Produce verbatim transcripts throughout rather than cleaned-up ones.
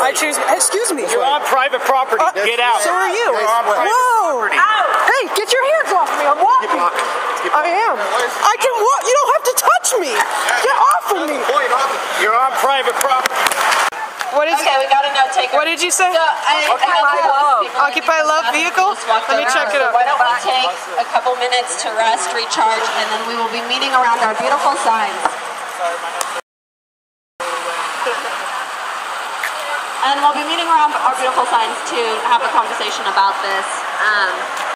I choose. Excuse me. You're on private property. Uh, get out. So are you. You're on private Whoa. property. Hey, get your hands off me. I'm walking. Keep walking. Keep I am. I can walk. You don't have to touch me. Get off of me. You're on private property. What is? Okay, we got a note taker. What did you say? So, I, Occupy Love. Occupy Love vehicle? Let me check it out. Why don't we take a couple minutes to rest, recharge, and then we will be meeting around our beautiful signs. And we'll be meeting around our beautiful signs to have a conversation about this. Um,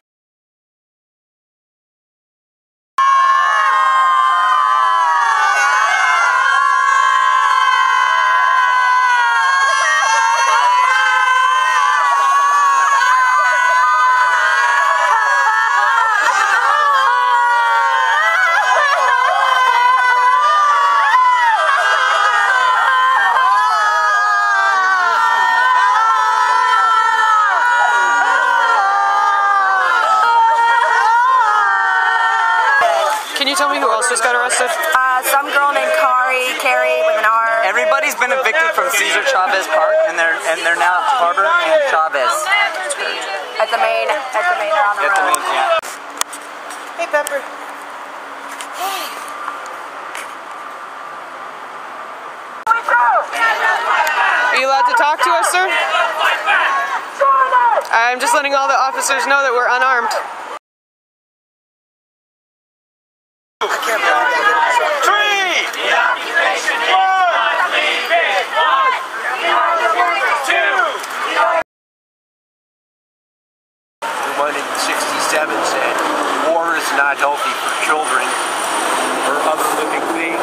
Can you tell me who else just got arrested? Uh, some girl named Kari, Carrie with an R. Everybody's been evicted from Cesar Chavez Park, and they're and they're now at Harbor and Chavez. At the main, at the main, on the At the road. main, yeah. Hey, Pepper. Are you allowed to talk to us, sir? I'm just letting all the officers know that we're unarmed. One in sixty-seven said, war is not healthy for children or other living beings.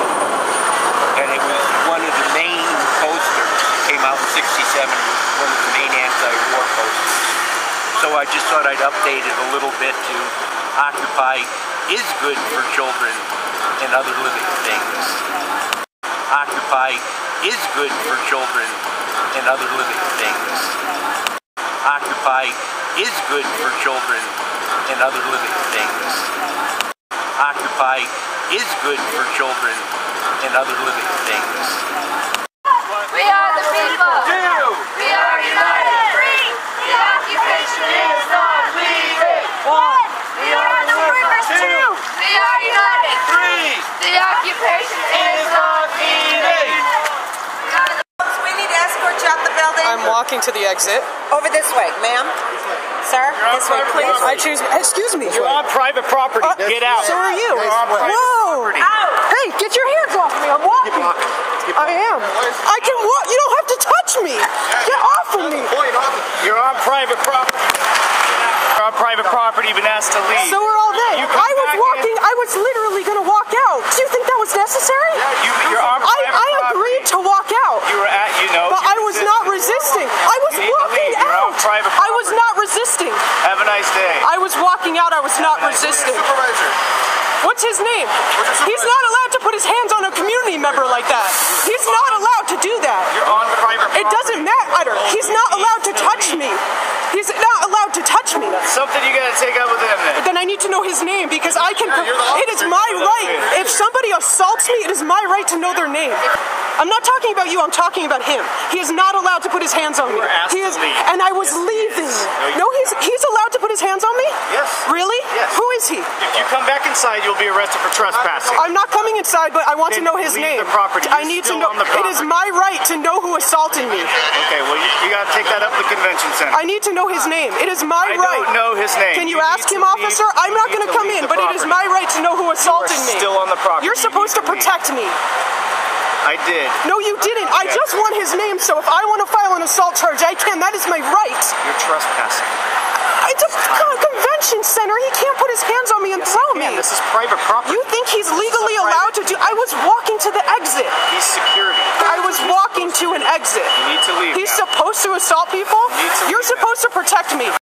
And it was one of the main posters that came out in sixty-seven, one of the main anti-war posters. So I just thought I'd update it a little bit to Occupy is good for children and other living things. Occupy is good for children and other living things. Occupy is good for children and other living things. Occupy is good for children and other living things. We are the people. We are united. Free. The occupation is not leaving. One. We are the workers. Two. We are united. Three. The occupation is not leaving. We need to escort you out the building. I'm walking to the exit. Over this way, ma'am. Sir, this way, please. I choose. Excuse me. You're on private property. Uh, get out. So are you. You're on private Whoa. property. Hey, get your hands off me. I'm walking. Keep walking. Keep I am. I can walk. You don't have to touch me. Get off of me. You're on private property. You're on private property. You've been asked to leave. So are all they. You come I was back walking. in. I was literally going to walk out. Do you think that was necessary? You, you're on I, private I property. agreed to walk out. You were at, you know. But you I was not resisting. I was You need to walking leave. You're on out. private I was property. not resisting. Have a nice day. I was walking out. I was not resisting. What's his name? He's not allowed to put his hands on a community member like that. He's not allowed to do that. You're on private property. It doesn't matter. He's not allowed to touch me. He's not allowed to touch me. Something you gotta take up with him then. Then I need to know his name because I can. It is my right. If somebody assaults me, it is my right to know their name. I'm not talking about you. I'm talking about him. He is not allowed to put his hands on me. You were asked He is, to leave. and I was leaving. No, he's he's allowed to put his hands on me. Yes. Really? Yes. Who is he? If you come back inside, you'll be arrested for trespassing. I'm not coming inside, but I want to Then know his leave name. the property. I You're need to still know. on the It is property. my right to know who assaulted me. Okay, well, you, you gotta take that up at the convention center. I need to know his name. It is my I right. don't know his name. Can you, You ask need him, to officer? leave- I'm you not need going to to come leave in, the but it is property. my right to know who assaulted me. still on the property. You're You supposed to need to leave. protect me. I did. No, you didn't. I just want his name, so if I want to file an assault charge, I can. That is my right. You're trespassing. It's a con- convention center. He can't put his hands on me and throw me. Man, this is private property. You think he's legally private- allowed to do? I was walking to the exit. He's security. I was walking to an exit. You need to leave He's now. supposed to assault people? need to You're leave now. supposed to protect me.